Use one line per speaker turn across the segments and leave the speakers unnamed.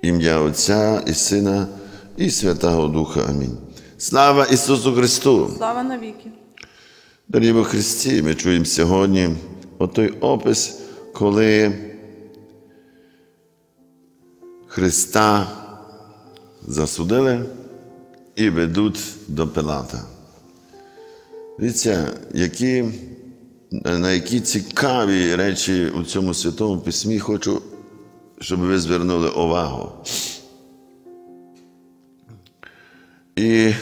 Ім'я Отця і Сина і Святого Духа. Амінь. Слава Ісусу Христу!
Слава навіки!
Дорогі во Христі, ми чуємо сьогодні отой опис, коли Христа засудили і ведуть до Пилата. Дивіться, на які цікаві речі у цьому Святому Письмі хочу, щоб ви звернули увагу. І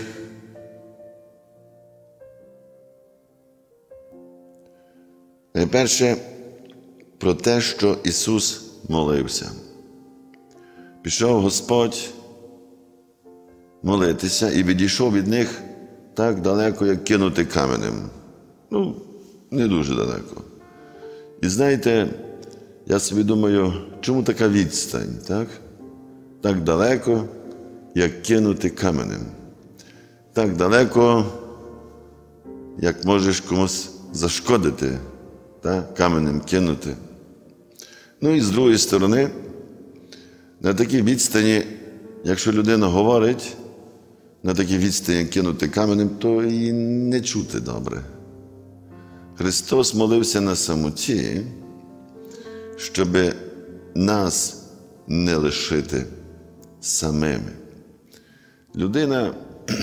найперше про те, що Ісус молився. Пішов Господь молитися і відійшов від них так далеко, як кинути каменем. Ну, не дуже далеко. І знаєте, я собі думаю, чому така відстань, так? Так далеко, як кинути каменем. Так далеко, як можеш комусь зашкодити, так? Каменем кинути. Ну і з другої сторони, на такій відстані, якщо людина говорить, на такій відстані кинути каменем, то її не чути добре. Христос молився на самоті, щоб нас не лишити самими. Людина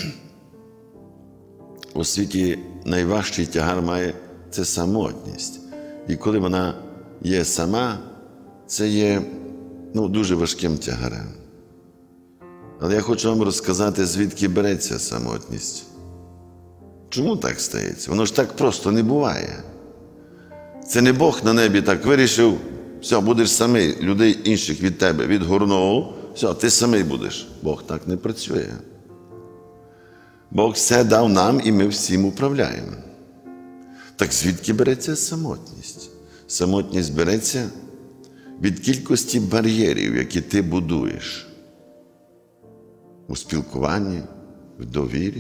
у світі найважчий тягар має – це самотність. І коли вона є сама, це є дуже важким тягарем. Але я хочу вам розказати, звідки береться самотність. Чому так стається? Воно ж так просто не буває. Це не Бог на небі так вирішив, все, будеш самий, людей інших від тебе відгорнув, все, ти самий будеш. Бог так не працює. Бог все дав нам, і ми всім управляємо. Так звідки береться самотність? Самотність береться від кількості бар'єрів, які ти будуєш у спілкуванні, в довірі.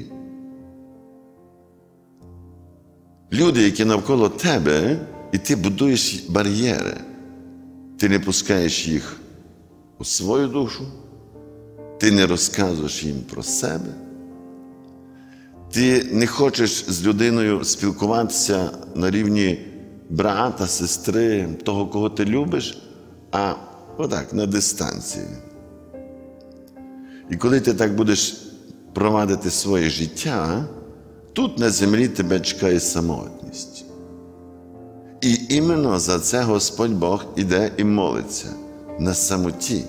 Люди, які навколо тебе, і ти будуєш бар'єри. Ти не пускаєш їх у свою душу, ти не розказуєш їм про себе, ти не хочеш з людиною спілкуватися на рівні брата, сестри, того, кого ти любиш, а отак, на дистанції. І коли ти так будеш провадити своє життя, тут на землі тебе чекає самотність. І іменно за це Господь Бог іде і молиться на самоті.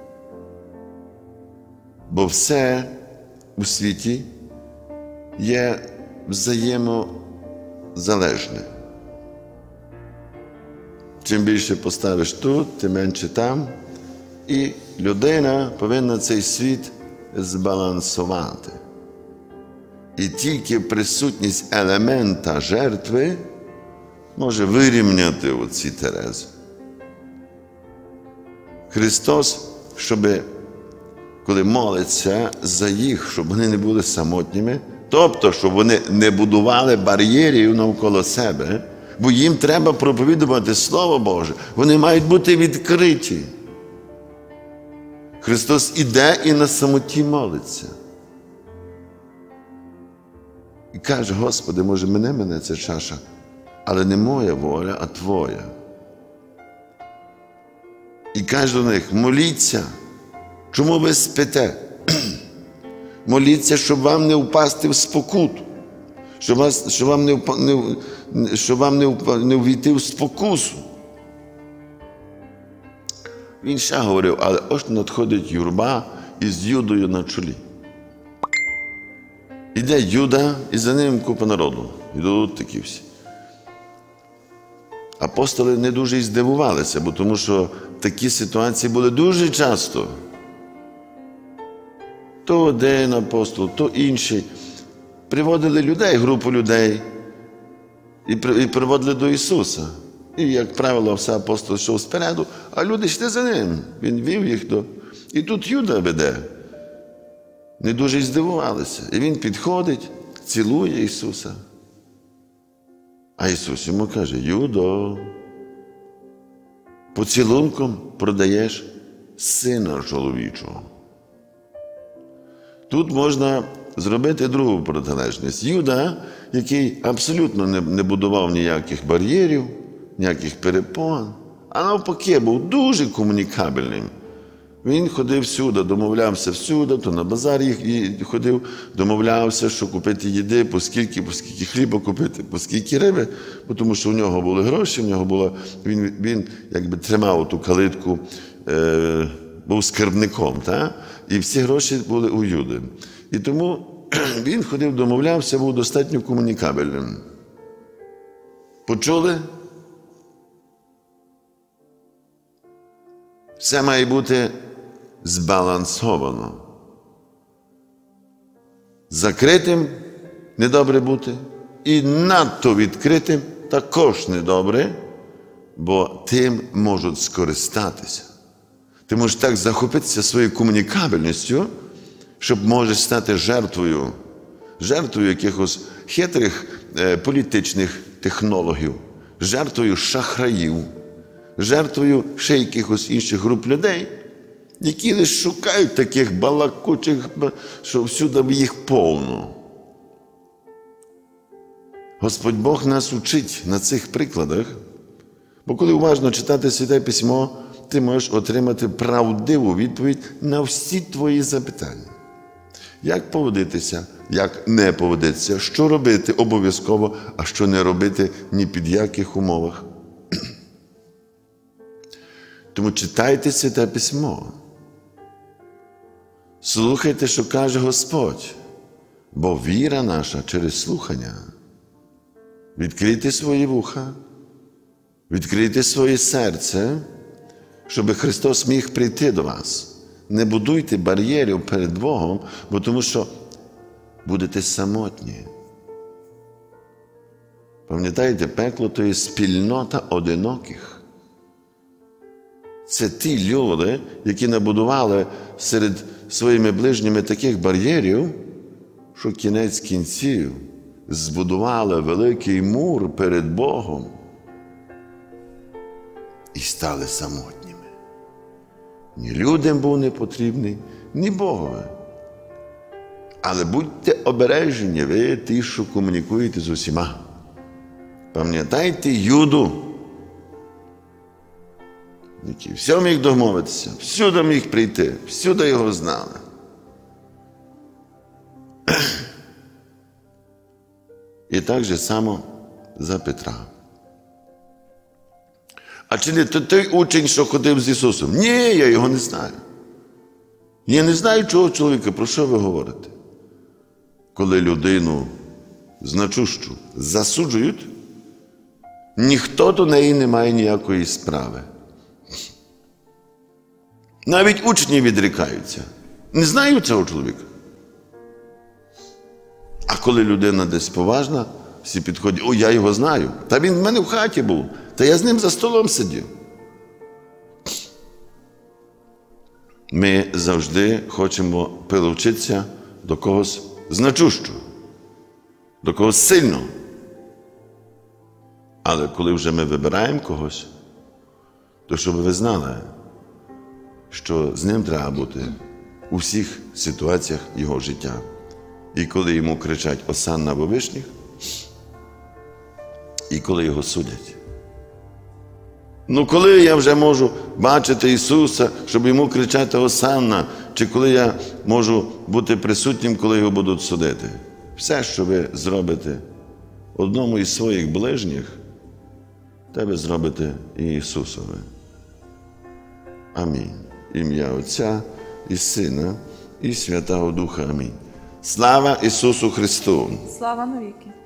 Бо все у світі є взаємозалежне. Чим більше поставиш тут, тим менше там. І людина повинна цей світ збалансувати. І тільки присутність елемента жертви може вирівняти оці терези. Христос, коли молиться за їх, щоб вони не були самотніми, тобто, щоб вони не будували бар'єрів навколо себе, бо їм треба проповідувати Слово Боже, вони мають бути відкриті. Христос іде і на самоті молиться. І каже: Господи, може, мене ця чаша, але не моя воля, а Твоя. І каже до них: моліться. Чому ви спите? Моліться, щоб вам не впасти в спокуту, щоб вам не увійти в спокусу. Він ще говорив: але ось надходить юрба із Юдою на чолі. Іде Юда, і за ним купа народу. Ідуть такі всі. Апостоли не дуже і здивувалися, бо тому що такі ситуації були дуже часто. То один апостол, то інший. Приводили людей, групу людей, і приводили до Ісуса. І, як правило, все апостол йшов спереду, а люди йшли за ним. Він вів їх до... І тут Юда веде. Не дуже й здивувалися. І він підходить, цілує Ісуса. А Ісус йому каже: Юдо, поцілунком продаєш Сина чоловічого. Тут можна зробити другу протилежність. Юда, який абсолютно не будував ніяких бар'єрів, ніяких перепон, а навпаки, був дуже комунікабельним. Він ходив всюди, домовлявся всюди, то на базар ходив, домовлявся, що купити їди, по скільки хліба купити, по скільки риби, тому що у нього були гроші, він якби тримав ту калитку, був скарбником, і всі гроші були у Юди. І тому він ходив, домовлявся, був достатньо комунікабельним. Почули? Все має бути збалансовано. Закритим недобре бути, і надто відкритим також недобре, бо тим можуть скористатися. Ти можеш так захопитися своєю комунікабельністю, щоб можеш стати жертвою якихось хитрих політичних технологів, жертвою шахраїв, жертвою ще якихось інших груп людей, які лише шукають таких балакучих, що всюди їх повно. Господь Бог нас учить на цих прикладах, бо коли уважно читати Святе Письмо, ти можеш отримати правдиву відповідь на всі твої запитання. Як поводитися, як не поводитися, що робити обов'язково, а що не робити ні під яких умовах. Тому читайте Святе Письмо. Слухайте, що каже Господь, бо віра наша через слухання. Відкрийте свої вуха, відкрийте своє серце, щоб Христос міг прийти до вас. Не будуйте бар'єрів перед Богом, бо тому що будете самотні. Пам'ятаєте, пекло – то є спільнота одиноких. Це ті люди, які набудували серед своїми ближніми таких бар'єрів, що кінець кінців збудували великий мур перед Богом і стали самотніми. Ні людям був не потрібний, ні Богові. Але будьте обережні, ви ті, що комунікуєте з усіма. Пам'ятайте Юду, який все міг домовитися, всюди міг прийти, всюди його знали. І так же само за Петра. А чи не той учень, що ходив з Ісусом? Ні, я його не знаю. Я не знаю, чого чоловіка, про що ви говорите? Коли людину значущу засуджують, ніхто до неї не має ніякої справи. Навіть учні відрікаються. Не знаю цього чоловіка. А коли людина десь поважна, всі підходять, о, я його знаю. Та він в мене в хаті був, та я з ним за столом сидів. Ми завжди хочемо прилучитися до когось значущого, до когось сильного. Але коли вже ми вибираємо когось, то щоб ви знали, що з ним треба бути у всіх ситуаціях його життя. І коли йому кричать «Осанна во вишніх», і коли його судять. Ну, коли я вже можу бачити Ісуса, щоб йому кричати «Осанна», чи коли я можу бути присутнім, коли його будуть судити? Все, що ви зробите одному із своїх ближніх, те ви зробите і Ісусові. Амінь. Ім'я Отця і Сина і Святого Духа. Амінь. Слава Ісусу Христу!
Слава навіки!